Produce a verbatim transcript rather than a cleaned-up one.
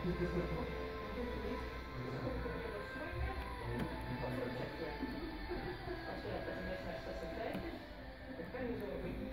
Aspetta, se mi è messo a sette. E poi mi sono qui.